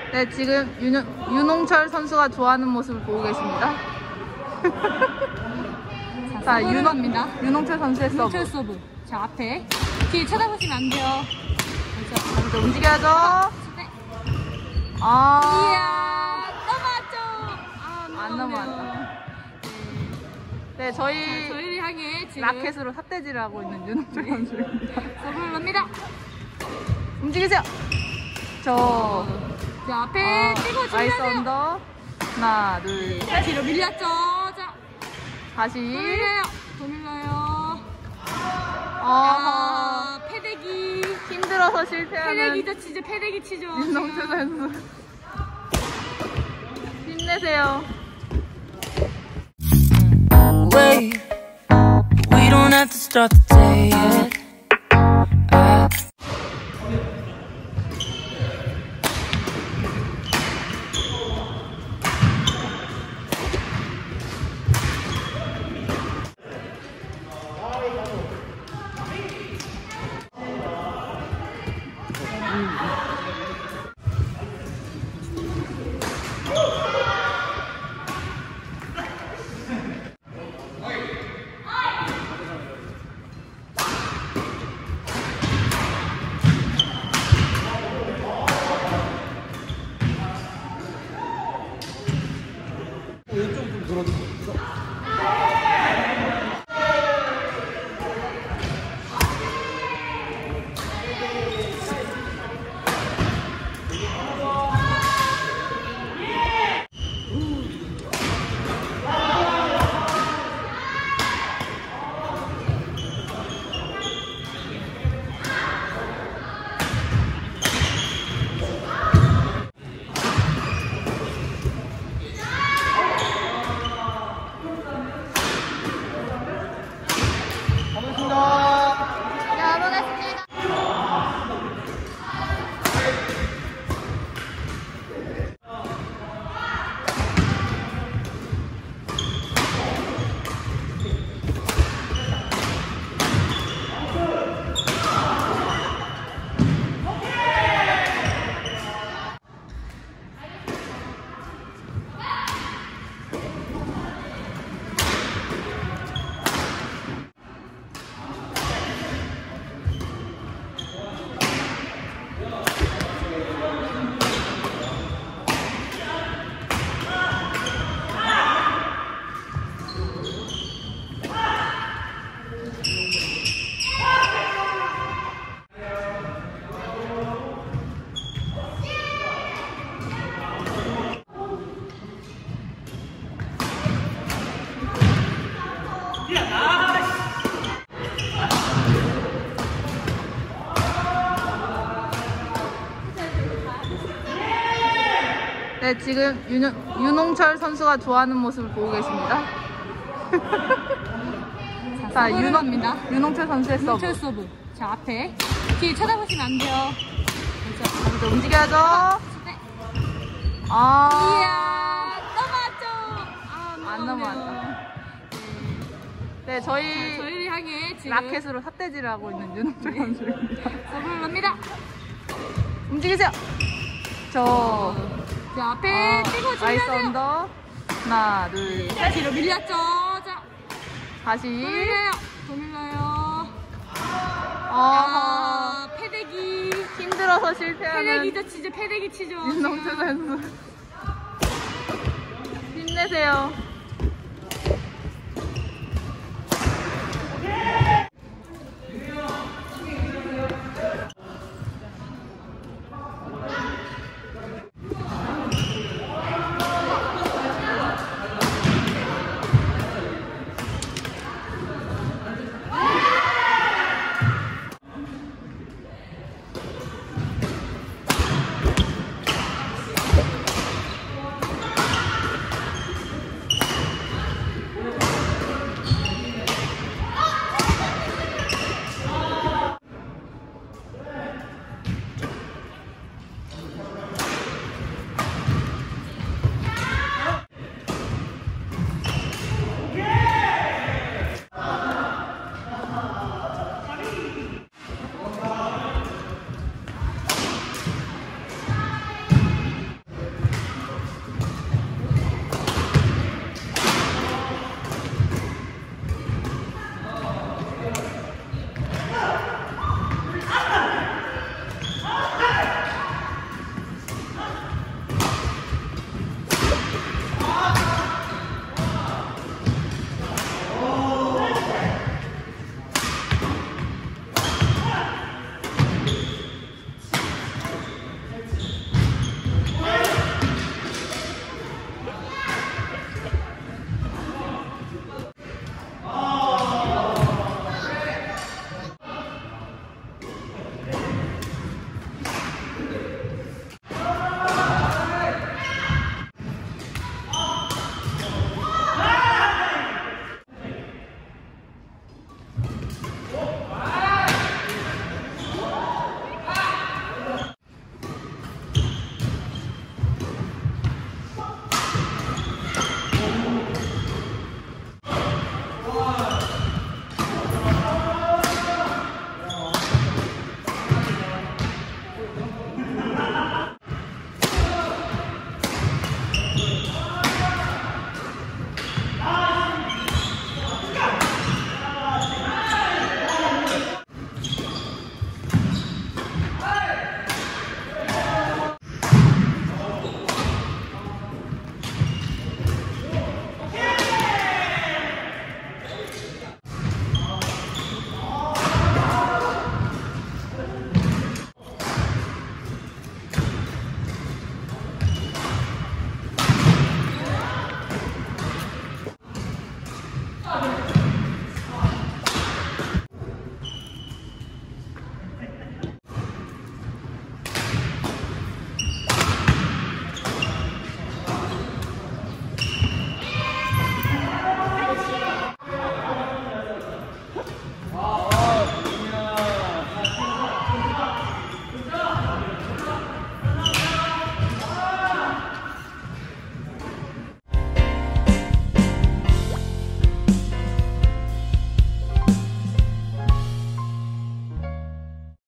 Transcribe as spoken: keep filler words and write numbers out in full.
네, 지금 윤, 윤홍철 선수가 좋아하는 모습을 보고 계십니다. 자, 윤홍입니다. 윤홍철 선수의 서브. 윤홍철 서브. 자, 앞에 뒤에 쳐다보시면 안 돼요. 먼저 움직여야죠. 네. 아, 이야, 넘어왔죠. 아, 안 넘어왔다. 네, 저희 자, 저희를 향해 지금 라켓으로 삿대질을 하고 있는 윤홍철 선수입니다. 서브를 넣습니다. 움직이세요. 저 자, 앞에 뛰고 나이스 준비하세요. 언더. 하나, 둘, 셋. 뒤로 밀렸죠. 자, 다시. 더 밀려요. 더 밀려요. 아, 야, 패대기. 힘들어서 실패하는 패대기죠, 치죠. 패대기 치죠. 윤홍철 선수. 힘내세요. Wait, we don't have to start the day yet. I 네, 지금 윤, 윤홍철 선수가 좋아하는 모습을 보고 계십니다. 자, 윤홍입니다. 윤홍철 선수의 서브. 윤홍철 서브. 자, 앞에 뒤에 쳐다보시면 안 돼요. 먼저 움직여야죠. 네. 아, 이야, 넘어왔죠. 아, 안 넘어왔다. 네, 저희 자, 저희를 향해 지금 라켓으로 삿대질을 하고 있는 윤홍철 선수입니다. 서브를 넣습니다. 움직이세요. 저 자, 앞에 뛰고 나이스 준비하세요. 언더. 하나, 둘, 셋. 뒤로 밀렸죠. 자, 다시. 더 밀려요. 더 밀려요. 아, 야, 패대기. 힘들어서 실패하는 패대기죠, 치죠. 패대기 치죠. 윤홍철 선수. 힘내세요.